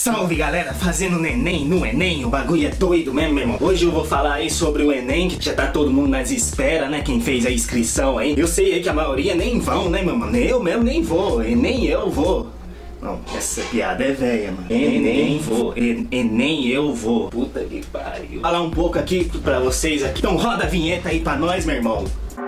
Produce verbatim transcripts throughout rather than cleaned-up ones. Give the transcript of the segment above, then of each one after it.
Salve galera, fazendo Enem no Enem, o bagulho é doido mesmo, meu irmão. Hoje eu vou falar aí sobre o Enem, que já tá todo mundo nas espera, né? Quem fez a inscrição aí. Eu sei aí que a maioria nem vão, né, meu mano? Eu mesmo nem vou, e nem eu vou. Não, essa piada é velha, mano. Enem vou, Enem eu vou. Puta que pariu. Falar um pouco aqui pra vocês aqui. Então roda a vinheta aí pra nós, meu irmão.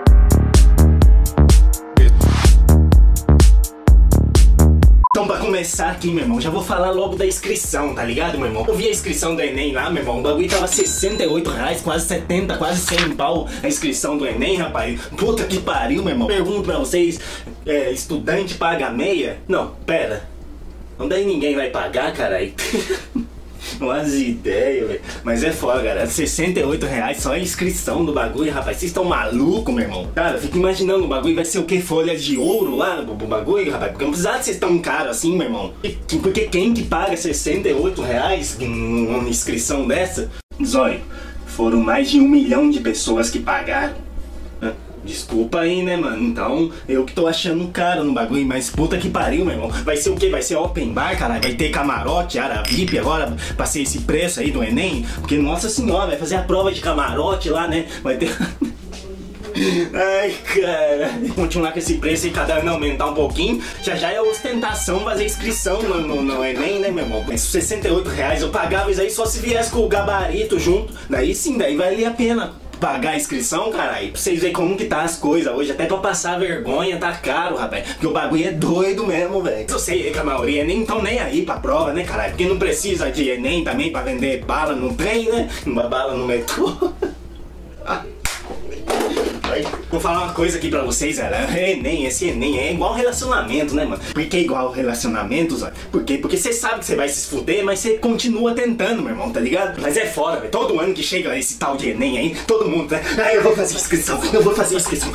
Então pra começar aqui, meu irmão, já vou falar logo da inscrição, tá ligado, meu irmão? Eu vi a inscrição do Enem lá, meu irmão, o bagulho tava sessenta e oito reais, quase setenta, quase cem pau a inscrição do Enem, rapaz. Puta que pariu, meu irmão. Pergunto pra vocês, é, estudante paga meia? Não, pera. Onde aí ninguém vai pagar, caralho? Umas ideias, velho. Mas é foda, galera. sessenta e oito reais só a inscrição do bagulho, rapaz. Vocês estão malucos, meu irmão? Cara, eu fico imaginando o bagulho vai ser o que? Folhas de ouro lá no bagulho, rapaz? Porque não precisava de ser tão caro assim, meu irmão. Porque quem que paga sessenta e oito reais numa inscrição dessa? Zóio, foram mais de um milhão de pessoas que pagaram. Desculpa aí, né, mano? Então, eu que tô achando caro no bagulho, mas puta que pariu, meu irmão. Vai ser o quê? Vai ser open bar, caralho? Vai ter camarote, área V I P agora pra ser esse preço aí do Enem? Porque, nossa senhora, vai fazer a prova de camarote lá, né? Vai ter... Ai, cara. Continuar com esse preço e cada ano aumentar um pouquinho, já já é ostentação fazer inscrição no, no, no Enem, né, meu irmão? Mas sessenta e oito reais eu pagava isso aí só se viesse com o gabarito junto. Daí sim, daí valia a pena pagar a inscrição, caralho. Pra vocês verem como que tá as coisas hoje. Até pra passar vergonha tá caro, rapaz. Porque o bagulho é doido mesmo, velho. Eu sei que a maioria nem tão nem aí pra prova, né, caralho? Porque não precisa de Enem também pra vender bala no trem, né? Uma bala no metrô. Vou falar uma coisa aqui pra vocês, galera. Enem, esse Enem é igual relacionamento, né, mano? Por que igual relacionamento, Zóio? Por quê? Porque você sabe que você vai se fuder, mas você continua tentando, meu irmão, tá ligado? Mas é foda, velho. Todo ano que chega esse tal de Enem aí, todo mundo, né? Ah, eu vou fazer inscrição, eu vou fazer inscrição.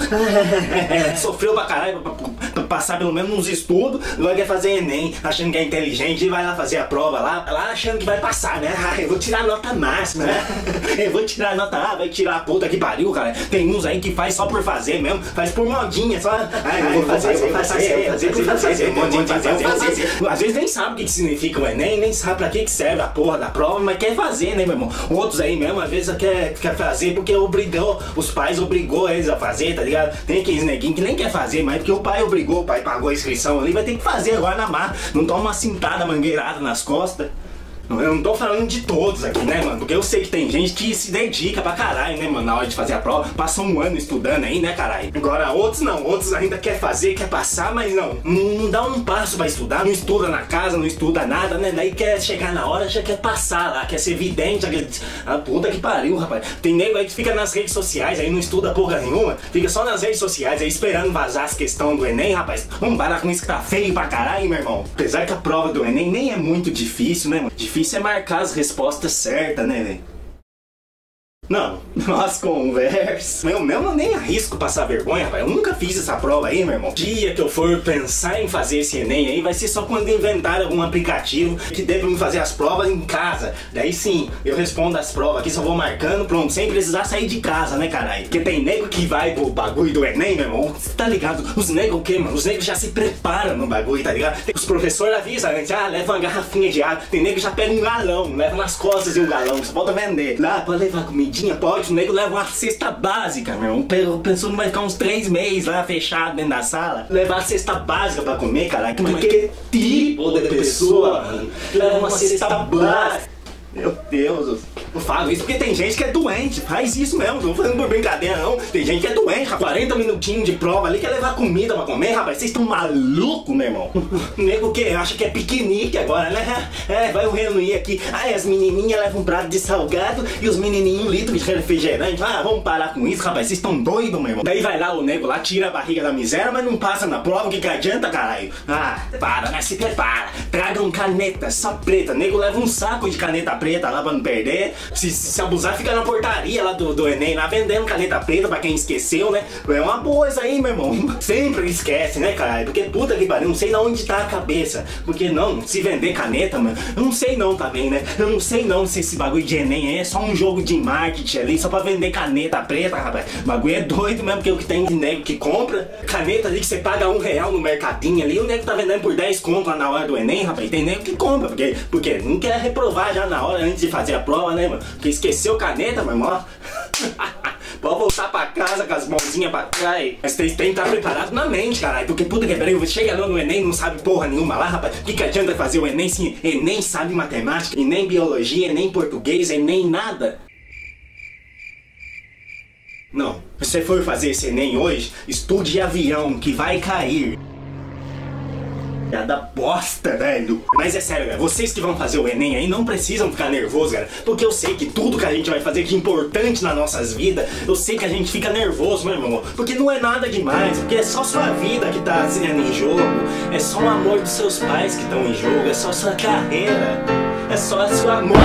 Sofreu pra caralho pra, pra, pra passar pelo menos uns estudos, agora quer fazer Enem, achando que é inteligente, e vai lá fazer a prova lá, lá achando que vai passar, né? Ah, eu vou tirar a nota máxima, né? Eu vou tirar a nota A, vai tirar a puta que pariu, cara. Tem uns aí que faz só por fazer mesmo, faz por modinha, só. Ai, eu vou fazer, eu vou fazer, eu vou fazer, eu vou fazer, modinha, fazer, eu vou fazer. Às vezes nem sabe o que significa o Enem, nem sabe pra que serve a porra da prova, mas quer fazer, né, meu irmão? Outros aí mesmo, às vezes quer, quer fazer porque obrigou, os pais obrigou eles a fazer, tá ligado? Tem aqueles neguinhos que nem quer fazer, mas porque o pai obrigou, o pai pagou a inscrição ali, vai ter que fazer agora na mar. Não toma uma cintada mangueirada nas costas. Eu não tô falando de todos aqui, né, mano? Porque eu sei que tem gente que se dedica pra caralho, né, mano? Na hora de fazer a prova, passou um ano estudando aí, né, caralho? Agora, outros não, outros ainda quer fazer, quer passar, mas não, não, não dá um passo pra estudar, não estuda na casa, não estuda nada, né? Daí quer chegar na hora, já quer passar lá, quer ser vidente, quer... Ah, puta que pariu, rapaz. Tem nego aí que fica nas redes sociais, aí não estuda porra nenhuma, fica só nas redes sociais aí esperando vazar as questões do Enem, rapaz. Vamos parar com isso que tá feio pra caralho, meu irmão. Apesar que a prova do Enem nem é muito difícil, né, mano? Difícil é marcar as respostas certas, né, velho? Não, nós conversa. Eu mesmo nem arrisco passar vergonha, rapaz. Eu nunca fiz essa prova aí, meu irmão. Dia que eu for pensar em fazer esse Enem aí, vai ser só quando inventar algum aplicativo que dê pra me fazer as provas em casa. Daí sim, eu respondo as provas aqui, só vou marcando, pronto, sem precisar sair de casa, né, caralho? Porque tem nego que vai pro bagulho do Enem, meu irmão. Você tá ligado? Os negros o quê, mano? Os negros já se preparam no bagulho, tá ligado? Os professores avisam antes, ah, leva uma garrafinha de água. Tem nego que já pega um galão, leva nas costas e um galão, você pode vender. Lá, pode levar comida. Pode, o nego leva uma cesta básica, meu irmão. Pensou que vai ficar uns três meses lá fechado dentro da sala. Levar a cesta básica pra comer, caralho. Mas que tipo de pessoa, mano? Leva uma cesta básica. Meu Deus, eu falo isso porque tem gente que é doente, faz isso mesmo, não tô falando por brincadeira não. Tem gente que é doente, rapaz, quarenta minutinhos de prova ali, quer levar comida pra comer, rapaz, vocês estão malucos, meu irmão. O nego que acha que é piquenique agora, né? É, vai o reunir aqui, aí as menininhas levam um prato de salgado e os menininhos um litro de refrigerante. Ah, vamos parar com isso, rapaz, vocês estão doidos, meu irmão. Daí vai lá o nego lá, tira a barriga da miséria, mas não passa na prova, o que que adianta, caralho? Ah, para, né, se prepara, tragam caneta, só preta, nego leva um saco de caneta preta preta lá pra não perder. Se, se abusar, fica na portaria lá do, do Enem, lá vendendo caneta preta pra quem esqueceu, né? É uma boa isso aí, meu irmão. Sempre esquece, né, caralho? Porque puta que pariu, não sei de onde tá a cabeça. Porque não, se vender caneta, mano, eu não sei não também, né? Eu não sei não se esse bagulho de Enem aí é só um jogo de marketing ali, só pra vender caneta preta, rapaz. O bagulho é doido mesmo, porque o que tem de nego que compra caneta ali que você paga um real no mercadinho ali, o nego tá vendendo por dez conto lá na hora do Enem, rapaz. Tem nego que compra, porque, porque não quer reprovar já na hora antes de fazer a prova, né, mano? Porque esqueceu caneta, meu irmão. Pode voltar pra casa com as mãozinhas pra trás. Mas tem que estar preparado na mente, caralho. Porque puta que pariu, chega lá no Enem, não sabe porra nenhuma lá, rapaz. O que, que adianta fazer o Enem se ele nem sabe matemática, e nem biologia, e nem português, e nem nada? Não, se você for fazer esse Enem hoje, estude avião que vai cair. Da bosta, velho. Mas é sério, galera, vocês que vão fazer o Enem aí não precisam ficar nervosos, galera. Porque eu sei que tudo que a gente vai fazer de importante nas nossas vidas, eu sei que a gente fica nervoso, meu irmão. Porque não é nada demais, porque é só sua vida que tá sendo em jogo. É só o amor dos seus pais que estão em jogo. É só sua carreira. É só a sua amor.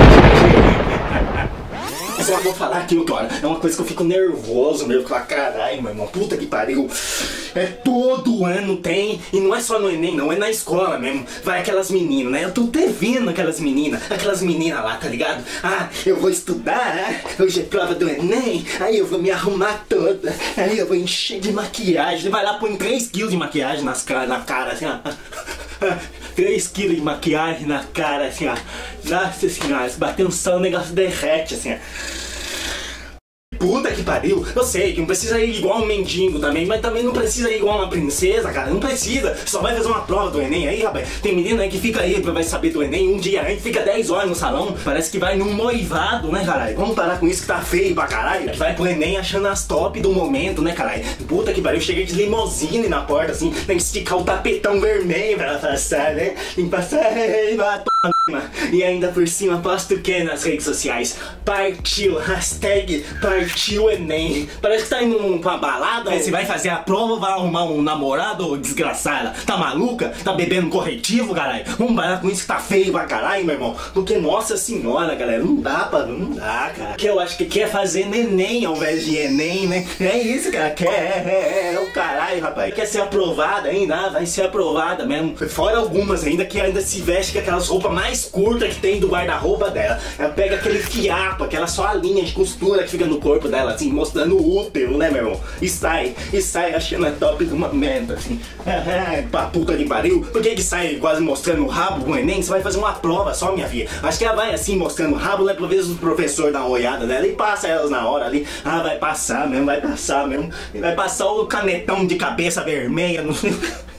Mas eu vou falar aqui, cara, é uma coisa que eu fico nervoso mesmo. Falar, caralho, meu irmão, puta que pariu. É todo ano tem, e não é só no Enem, não, é na escola mesmo. Vai aquelas meninas, né? Eu tô até vendo aquelas meninas, aquelas meninas lá, tá ligado? Ah, eu vou estudar, hoje é prova do Enem, aí eu vou me arrumar toda, aí eu vou encher de maquiagem. Vai lá, põe três quilos de maquiagem nas cara, na cara, assim, ó. três quilos de maquiagem na cara, assim, ó. Nossa senhora, se bater um sol, o negócio derrete, assim, ó. Puta que pariu, eu sei que não precisa ir igual um mendigo também, mas também não precisa ir igual uma princesa, cara, não precisa. Só vai fazer uma prova do Enem aí, rapaz. Tem menina aí que fica aí, vai saber do Enem um dia antes, fica dez horas no salão, parece que vai num noivado, né, caralho? Vamos parar com isso que tá feio pra caralho. Vai pro Enem achando as top do momento, né, caralho? Puta que pariu, eu cheguei de limousine na porta, assim, tem que esticar o tapetão vermelho pra ela passar, né? Tem que passar, vai tomar. E ainda por cima, posto o que nas redes sociais? Partiu, hashtag partiu Enem. Parece que tá indo pra balada, aí você vai fazer a prova, vai arrumar um namorado, desgraçada. Tá maluca? Tá bebendo corretivo, caralho? Vamos parar com isso que tá feio pra caralho, meu irmão. Porque, nossa senhora, galera, não dá pra, não dá, cara. Que eu acho que quer fazer neném ao invés de Enem, né? É isso, cara, quer, é, é, é o caralho, rapaz. Quer ser aprovada ainda? Ah, vai ser aprovada mesmo. Fora algumas ainda que ainda se veste com aquelas roupas mais curta que tem do guarda-roupa dela. Ela pega aquele fiapo, aquela só a linha de costura que fica no corpo dela, assim, mostrando o útero, né, meu irmão? E sai, e sai achando a top do momento, assim. É, é, pra puta que pariu. Por que que sai quase mostrando o rabo com o Enem? Você vai fazer uma prova só, minha filha. Acho que ela vai assim, mostrando o rabo, né, pra ver se o professor dá uma olhada nela e passa elas na hora ali. Ah, vai passar mesmo, vai passar mesmo. E vai passar o canetão de cabeça vermelha, não sei.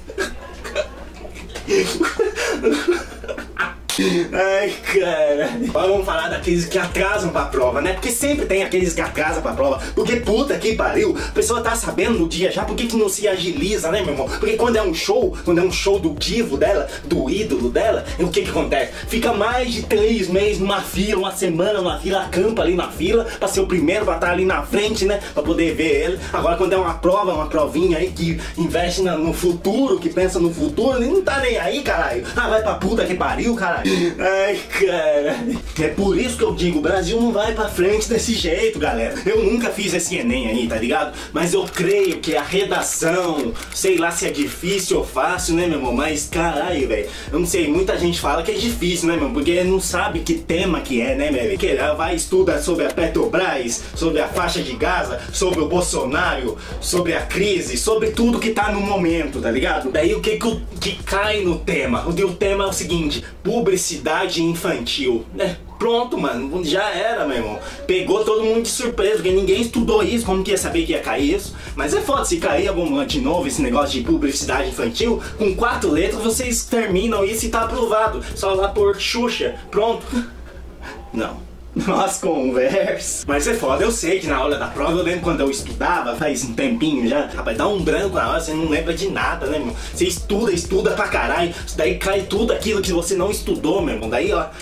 Ai, cara. Agora vamos falar daqueles que atrasam pra prova, né? Porque sempre tem aqueles que atrasam pra prova. Porque puta que pariu, a pessoa tá sabendo no dia já, por que que não se agiliza, né, meu irmão? Porque quando é um show, quando é um show do divo dela, do ídolo dela, o que que acontece? Fica mais de três meses numa fila, uma semana numa fila, acampa ali na fila, pra ser o primeiro, pra estar ali na frente, né? Pra poder ver ele. Agora quando é uma prova, uma provinha aí que investe no futuro, que pensa no futuro, ele não tá nem aí, caralho. Ah, vai pra puta que pariu, caralho. Ai, cara. É por isso que eu digo, o Brasil não vai pra frente desse jeito, galera. Eu nunca fiz esse Enem aí, tá ligado? Mas eu creio que a redação, sei lá se é difícil ou fácil, né, meu irmão? Mas, caralho, velho, eu não sei, muita gente fala que é difícil, né, meu irmão? Porque não sabe que tema que é, né, meu? Que ela vai estudar sobre a Petrobras, sobre a faixa de Gaza, sobre o Bolsonaro, sobre a crise, sobre tudo que tá no momento, tá ligado? Daí o que que, que cai no tema? O, o tema é o seguinte: publicidade infantil, né? Pronto, mano, já era, meu irmão. Pegou todo mundo de surpresa, porque ninguém estudou isso, como que ia saber que ia cair isso? Mas é foda, se cair algum de novo esse negócio de publicidade infantil, com quatro letras vocês terminam isso e tá aprovado. Só lá por Xuxa, pronto. Não. Nossa, conversa. Mas é foda, eu sei que na hora da prova, eu lembro quando eu estudava, faz um tempinho já, rapaz, dá um branco na hora, você não lembra de nada, né, meu? Você estuda, estuda pra caralho, daí cai tudo aquilo que você não estudou, meu irmão, daí, ó,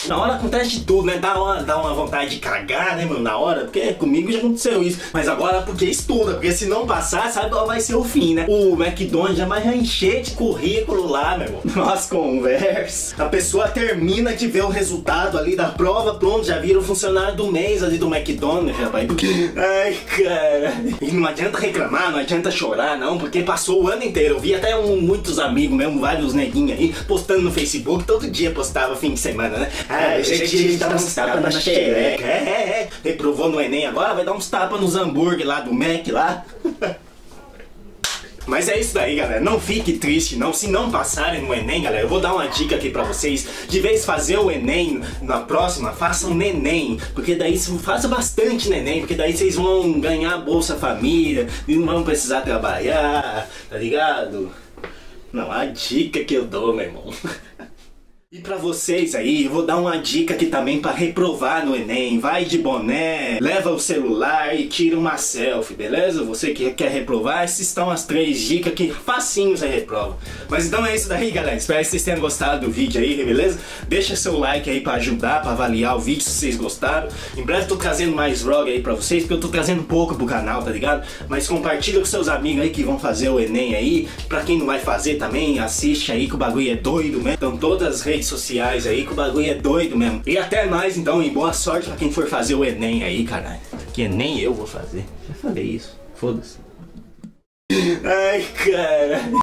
Na hora acontece de tudo, né? Dá uma, dá uma vontade de cagar, né, mano? Na hora, porque comigo já aconteceu isso. Mas agora porque estuda, porque se não passar, sabe qual vai ser o fim, né? O McDonald's já vai encher de currículo lá, meu irmão. Nossa, conversa. A pessoa termina de ver o resultado ali da prova, pronto, já vira o funcionário do mês ali do McDonald's, rapaz. Ai, cara. E não adianta reclamar, não adianta chorar, não, porque passou o ano inteiro. Eu vi até um, muitos amigos mesmo, vários neguinhos aí, postando no Facebook, todo dia postava fim de semana, né? Ah, eu sei que dá uns tapas na xereca. É, é, é. Reprovou no Enem agora, vai dar uns tapas nos hambúrguer lá do Mac lá. Mas é isso daí, galera, não fique triste não, se não passarem no Enem, galera, eu vou dar uma dica aqui pra vocês, de vez fazer o Enem na próxima, façam neném, porque daí faça bastante neném, porque daí vocês vão ganhar Bolsa Família, e não vão precisar trabalhar, tá ligado? Não, a dica que eu dou, meu irmão. E pra vocês aí, eu vou dar uma dica aqui também pra reprovar no Enem. Vai de boné, leva o celular e tira uma selfie, beleza? Você que quer reprovar, essas estão as três dicas que facinho você reprova. Mas então é isso daí, galera. Espero que vocês tenham gostado do vídeo aí, beleza? Deixa seu like aí pra ajudar, pra avaliar o vídeo se vocês gostaram. Em breve eu tô trazendo mais vlog aí pra vocês, porque eu tô trazendo pouco pro canal, tá ligado? Mas compartilha com seus amigos aí que vão fazer o Enem aí. Pra quem não vai fazer também, assiste aí que o bagulho é doido mesmo. Então todas as redes sociais aí, que o bagulho é doido mesmo. E até mais então, e boa sorte pra quem for fazer o Enem aí, caralho. Que nem eu vou fazer. Já falei isso. Foda-se. Ai, cara.